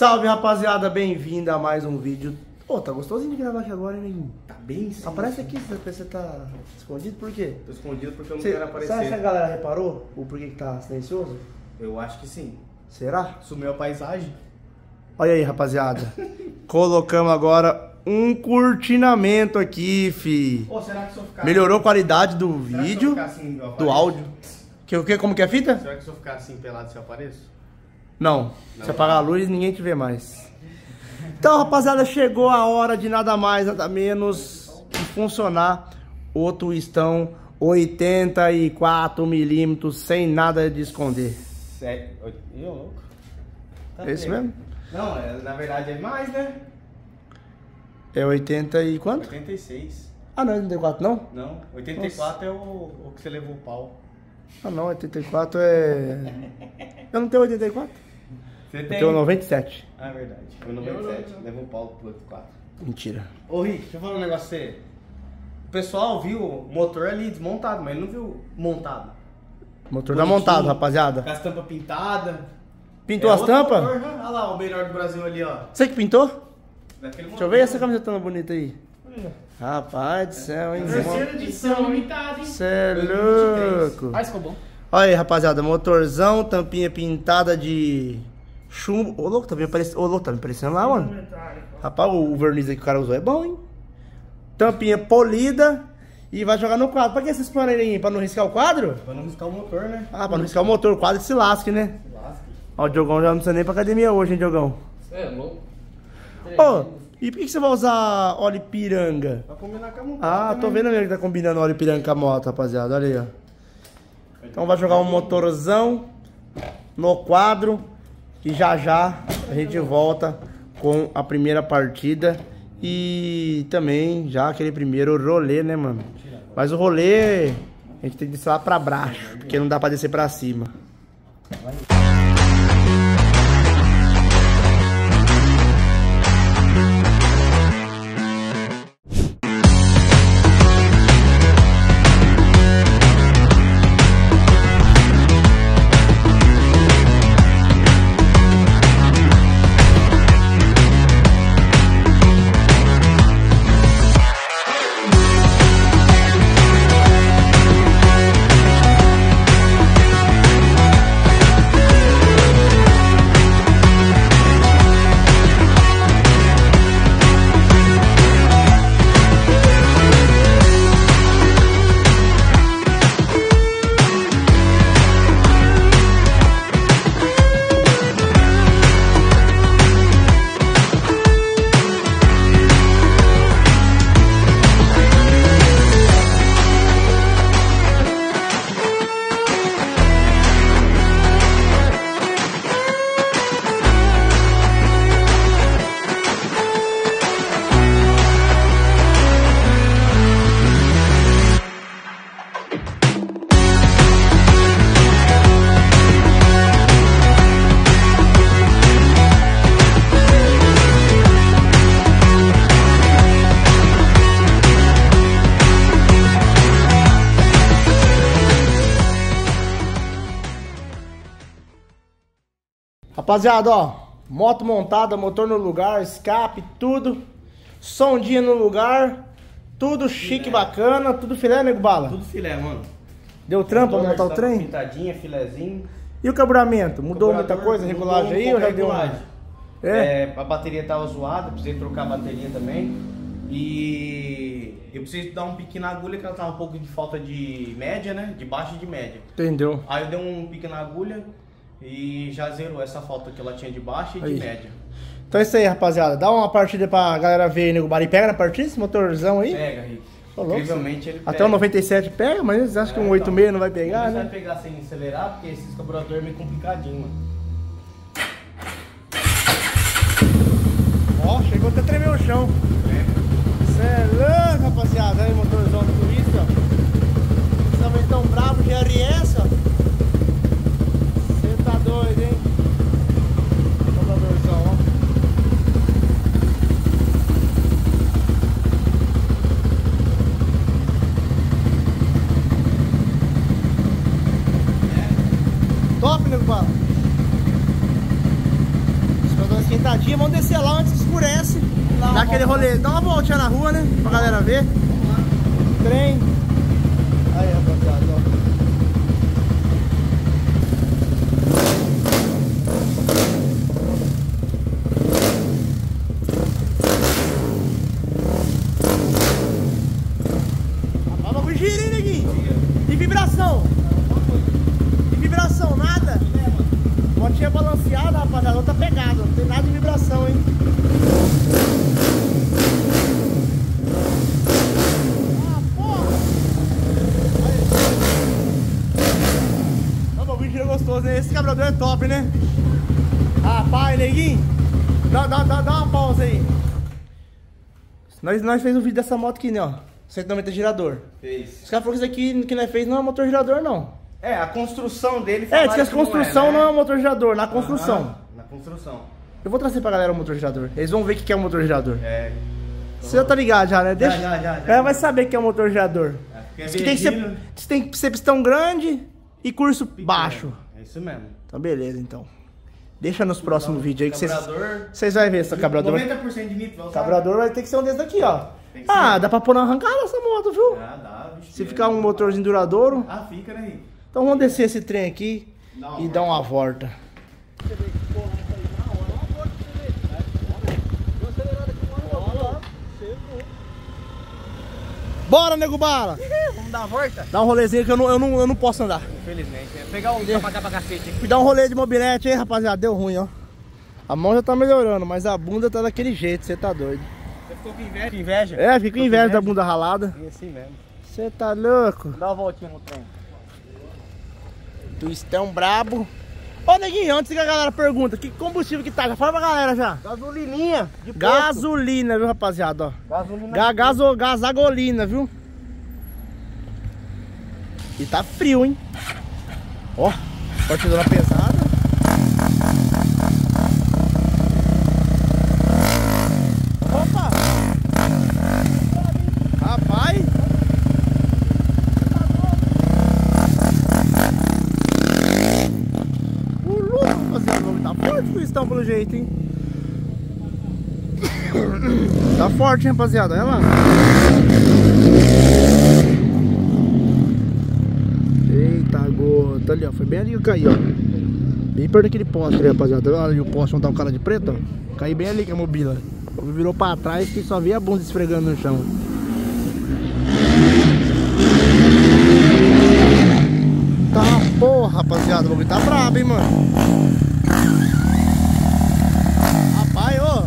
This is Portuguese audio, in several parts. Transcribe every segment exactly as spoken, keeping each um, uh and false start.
Salve, rapaziada, bem-vindo a mais um vídeo. Ô, oh, tá gostosinho de gravar aqui agora, hein, neguinho? Tá bem sim. Aparece aqui, você tá escondido, por quê? Tô escondido porque eu não Cê, quero aparecer. Será que a galera reparou o porquê que tá silencioso? Eu acho que sim. Será? Sumiu a paisagem. Olha aí, rapaziada. Colocamos agora um cortinamento aqui, fi. Ô, será que se eu ficar Melhorou assim, a qualidade do será vídeo, que se eu ficar assim, eu do apareço? áudio. Que, o que, como que é a fita? Será que se eu ficar assim pelado você apareço? Não, Não. se apagar a luz, ninguém te vê mais. Então, rapaziada, chegou a hora de nada mais, nada menos de funcionar o twistão oitenta e quatro milímetros sem nada de esconder. Sério? Ih, ô louco. Tá É esse pego. mesmo? Não, é, na verdade é mais, né? É oitenta e quanto? oitenta e seis. Ah, não é oitenta e quatro não? Não, oitenta e quatro é o, o que você levou o pau. Ah não, oitenta e quatro é... Eu não tenho oitenta e quatro? Você Eu tem? tenho noventa e sete. Ah, é verdade. Foi noventa e sete. Levou o pau pro oitenta e quatro. Mentira. Ô Rick, deixa eu falar um negócio pra você. O pessoal viu o motor ali desmontado, mas ele não viu montado. Motor tá montado, Com rapaziada. as tampas pintadas. Pintou É as outro tampas? motor, né? Olha lá o melhor do Brasil ali, ó. Você que pintou? Daquele Deixa eu ver essa camiseta bonita aí. Rapaz do céu, hein? Terceira edição limitada, hein? Cê é louco. Ah, ficou bom. Olha aí, rapaziada, motorzão, tampinha pintada de chumbo. Ô, louco, tá me aparecendo, ô, louco, tá me parecendo lá, mano. Rapaz, o verniz aí que o cara usou é bom, hein? Tampinha polida e vai jogar no quadro. Pra que esses panelinhos? Pra não riscar o quadro? Pra não riscar o motor, né? Ah, pra não riscar o motor, o quadro se lasque, né? Se lasca. Ó, o Diogão já não precisa nem pra academia hoje, hein, Diogão? É louco. Ô, e por que que você vai usar óleo piranga? Pra combinar com a motor. Ah, tô vendo mesmo que tá combinando óleo piranga com a moto, rapaziada, olha aí, ó. Então vai jogar um motorzão no quadro e já já a gente volta com a primeira partida e também já aquele primeiro rolê, né, mano? Mas o rolê a gente tem que descer lá pra baixo, porque não dá pra descer pra cima. Rapaziada, ó, moto montada, motor no lugar, escape, tudo, sondinha no lugar, tudo chique, Filé. bacana, tudo filé, nego bala? Tudo filé, mano. Deu trampo pra Motor, montar o tampa trem? Pintadinha, filézinho. E o carburamento? Mudou muita Carburador, coisa, mudou regulagem um aí pouco ou já a deu uma... regulagem. É? É, a bateria tava zoada, precisei trocar a bateria também. E eu precisei dar um pique na agulha, que ela tava um pouco de falta de média, né? De baixa e de média. Entendeu? Aí eu dei um pique na agulha e já zerou essa falta que ela tinha de baixa e Aí. de média. Então é isso aí, rapaziada. Dá uma partida pra galera ver aí, nego bala. E pega na partida esse motorzão aí? Pega, Rick. Ô, louco, Incrivelmente ele pega. Até o noventa e sete pega, mas eles acham que um É, oitenta e seis então. não vai pegar, Não né? vai pegar sem acelerar, porque esses carburadores é meio complicadinho, mano. Ó, chegou até a tremer o chão. Cê é louco, rapaziada. Aí, motorzão do turista. Esse também tão bravo, G R S, ó. Você tá doido, hein? Computadorzão, ó. Top, nego bala. esquentadinha. Vamos descer lá antes que escurece. Dá aquele rolê, dá uma voltinha na rua, né? Pra galera ver. Trem. Aí, rapaziada, ó. Rapaz, vamos girar, hein, neguinho? E vibração? E vibração, nada? Motinha balanceada, rapaziada, outra pegada. Não tem nada de vibração, hein? Gostoso, né? Esse carburador é top, né? Rapaz, neguinho, dá, dá, dá, dá uma pausa aí. Nós, nós fez um vídeo dessa moto aqui, né? Ó, cento e noventa girador. Fez. Os caras falaram que isso aqui que nós fez não é motor girador, não. É, a construção dele. É, diz que a construção não é, né? Não é motor girador, na construção. Aham, na construção. Eu vou trazer pra galera o motor girador. Eles vão ver o que é o motor girador. É. Você já tá ligado já, né? Deixa... Já, já, já, já. Ela vai saber o que é o motor girador. É, diz que tem que ser, diz que tem que ser pistão grande e curso pequeno, baixo. É isso mesmo. Então beleza, então. Deixa nos próximos vídeos aí que vocês... Carburador... Vocês vão ver esse carburador. noventa por cento de nitro. O carburador vai ter que ser um desse daqui, ó. Ah, dá pra pôr na arrancada essa moto, viu? Ah, dá, bicho. Se ficar um motorzinho duradouro. Ah, fica, né, Henrique? Então vamos descer esse trem aqui e dar uma volta. Bora, nego bala! Vamos dar a volta? Dá um rolezinho que eu não, eu não, eu não posso andar. Infelizmente. É pegar um pra cá pra cacete aqui. Fui dar um rolê de mobilete aí, rapaziada. Deu ruim, ó. A mão já tá melhorando, mas a bunda tá daquele jeito, você tá doido. Você ficou com inveja? inveja? É, fico com inveja da bunda ralada. É assim mesmo. Você tá louco? Dá uma voltinha no trem. Twistão brabo. Ô, neguinho, antes que a galera pergunta, que combustível que tá? Já fala pra galera já. Gasolininha. De Gasolina, viu, rapaziada, ó. Gasolina. Ga gaso gasagolina, viu? E tá frio, hein? Ó, partidora pesada. Opa! Rapaz! O louco, rapaziada, tá forte o cristão pelo jeito, hein? Tá forte, hein, rapaziada? Olha lá. Eita, gota ali, ó. Foi bem ali que eu caí, ó. Bem perto daquele poste ali, rapaziada. Olha ali o poste onde tá um cara de preto, ó. Caí bem ali que a mobília. Virou pra trás que só via a bunda esfregando no chão. Tá porra, rapaziada. O bagulho tá brabo, hein, mano. Rapaz, ô.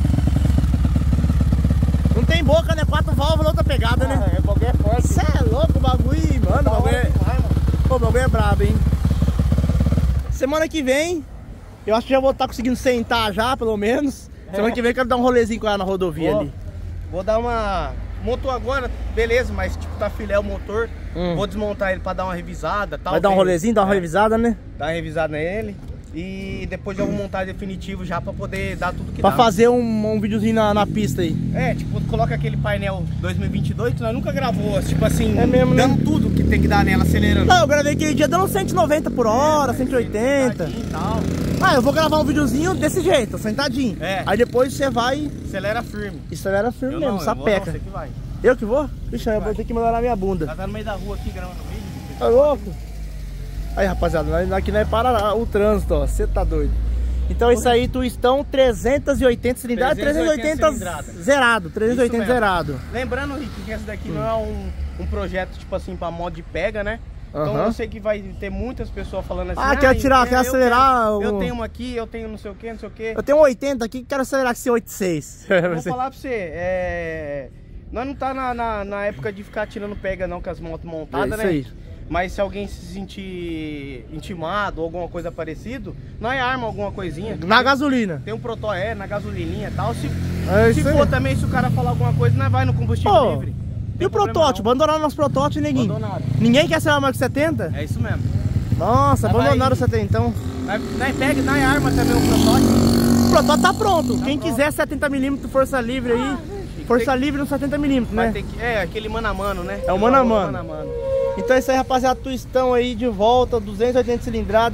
Não tem boca, né? Quatro válvulas, outra pegada, ah, né? É, qualquer forte. Cê é louco o bagulho, mano. O bagulho é... Pô, o bagulho é brabo, hein? Semana que vem, eu acho que já vou estar conseguindo sentar já, pelo menos. É. Semana que vem eu quero dar um rolezinho com ela na rodovia vou, ali. Vou dar uma... Montou agora, beleza, mas tipo, tá filé o motor. Hum. Vou desmontar ele pra dar uma revisada. Tal, vai dar um rolezinho, dar uma é, revisada, né? Dar uma revisada nele. E depois eu vou montar definitivo já pra poder dar tudo que pra dá. Pra fazer um, um videozinho na, na pista aí. É, tipo, coloca aquele painel dois mil e vinte e dois que nós nunca gravou, tipo assim, é mesmo, dando né? tudo que tem que dar nela, acelerando. Não, eu gravei aquele dia dando cento e noventa por hora, é, cento e oitenta. E tal. Ah, eu vou gravar um videozinho desse jeito, sentadinho. É. Aí depois você vai... Acelera firme. Acelera firme eu mesmo, não, sapeca. Eu vou, não, você que vai. Eu que vou? Vixe, eu vou ter que melhorar minha bunda. Ela tá no meio da rua aqui gravando vídeo. Tá louco? Aí, rapaziada, aqui não é para o trânsito, ó. Você tá doido. Então isso aí, Twistão trezentos e oitenta cilindrada, trezentos e oitenta zerado, trezentos e oitenta zerado. Lembrando, Rick, que esse daqui hum. não é um, um projeto tipo assim pra mod de pega, né? Então uhum. eu sei que vai ter muitas pessoas falando assim. Ah, quer tirar, quer acelerar? Eu, quero, eu tenho uma aqui, eu tenho não sei o que, não sei o que. Eu tenho um oitenta aqui, quero acelerar com esse oitenta e seis. Vou falar pra você, é... nós não tá na, na, na época de ficar tirando pega não com as motos montadas, é né? Aí. Mas se alguém se sentir intimado ou alguma coisa parecida, nós arma alguma coisinha. Na tem, gasolina. Tem um proto, é, na gasolina e tal. Se, é se for aí. Também, se o cara falar alguma coisa, nós vai no combustível oh, livre. E o protótipo? Abandonaram nosso protótipo, neguinho? Abandonado. Ninguém quer acelerar mais que setenta? É isso mesmo. Nossa, nós abandonaram o setenta então. Nós, nós pega e nós arma também o protótipo. O protótipo tá pronto. Tá Quem pronto. quiser setenta milímetros, força livre aí. Ah, força que... livre no setenta milímetros, né? Ter que... É, aquele mano a mano, né? É o mano a mano. mano, a mano. Então é isso aí, rapaziada, Twistão aí de volta, duzentos e oitenta cilindrada.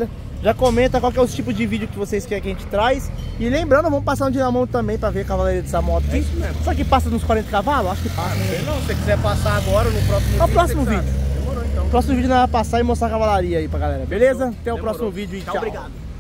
Já comenta qual que é os tipos de vídeo que vocês querem que a gente traz. E lembrando, vamos passar um dia na mão também pra ver a cavalaria dessa moto aqui. É isso mesmo. Só que passa nos quarenta cavalos? Acho que passa, né? Não, se você quiser passar agora no próximo vídeo. É o próximo você que vídeo. sabe. Demorou então. Próximo vídeo nós vamos passar e mostrar a cavalaria aí pra galera, beleza? Até o Demorou. próximo vídeo e Tchau, tchau. obrigado.